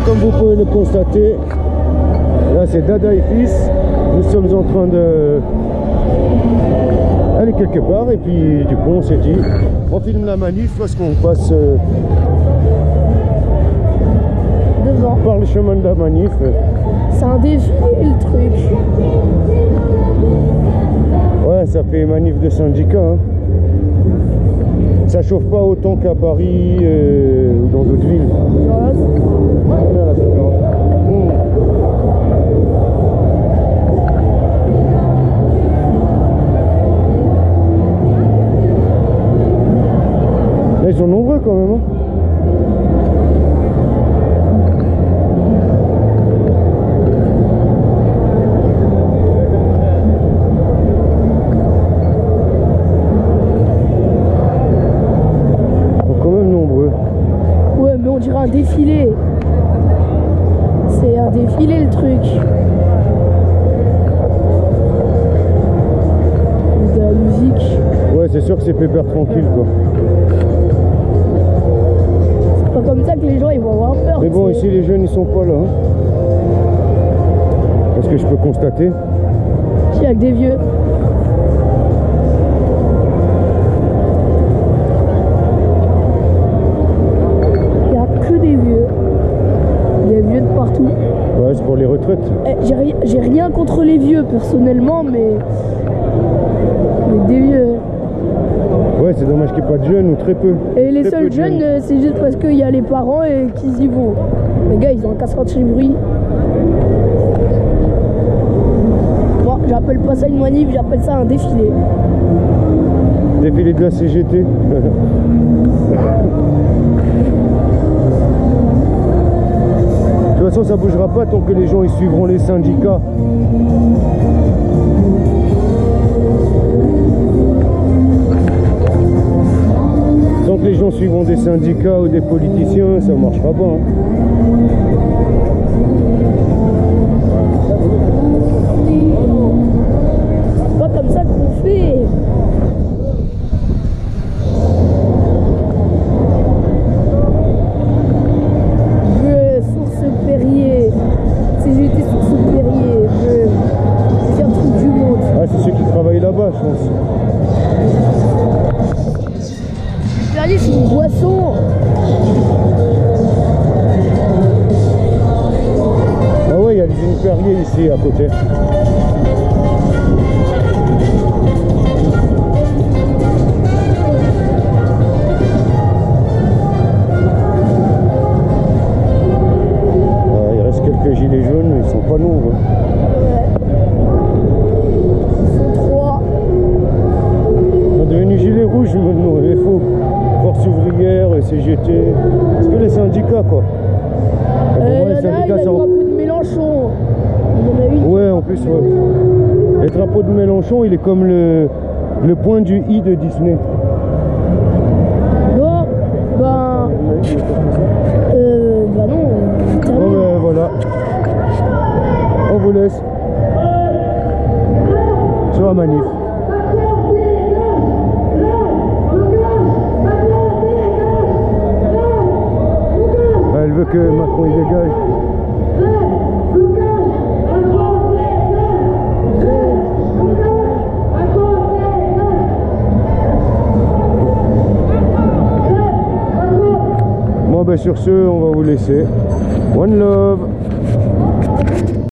comme vous pouvez le constater, là c'est Dada et fils. Nous sommes en train de aller quelque part et puis du coup on s'est dit on filme la manif parce qu'on passe devant par le chemin de la manif. c'est un défilé le truc. Ouais, ça fait manif de syndicat hein. Ça chauffe pas autant qu'à Paris ou dans d'autres villes. Là, ils sont nombreux quand même hein. On dirait un défilé. C'est un défilé le truc. De la musique. Ouais, c'est sûr que c'est pépère tranquille quoi. C'est pas comme ça que les gens ils vont avoir peur. Mais bon, ici les jeunes ils sont pas là. Hein. Est-ce que je peux constater? Il y a que des vieux. Ouais, c'est pour les retraites. J'ai rien contre les vieux personnellement, mais des vieux. Ouais, c'est dommage qu'il n'y ait pas de jeunes ou très peu. Et les seuls jeunes, c'est juste parce qu'il y a les parents et qu'ils y vont. Les gars, ils ont un casse-croûte chez bruit. Moi, j'appelle pas ça une manif, j'appelle ça un défilé. Défilé de la CGT. De toute façon, ça bougera pas tant que les gens ils suivront les syndicats. Tant que les gens suivront des syndicats ou des politiciens, ça marchera pas. Hein. C'est pas comme ça qu'on fait. C'est ceux qui travaillent là-bas, je pense. Perrier, c'est une boisson. Ah ouais, il y a l'usine Perrier ici à côté. Il reste quelques gilets jaunes, mais ils sont pas nombreux. Gilet rouge maintenant, il faut force ouvrière, CGT, c'est que les syndicats quoi. Il y en a, il a le drapeau de Mélenchon. Ouais, en plus, ouais. Le drapeau de Mélenchon, il est comme le point du i de Disney. Bon, ben non. Bon, ben voilà. On vous laisse sur la manif. Elle veut que Macron il dégage. Bon ben sur ce, on va vous laisser. One love.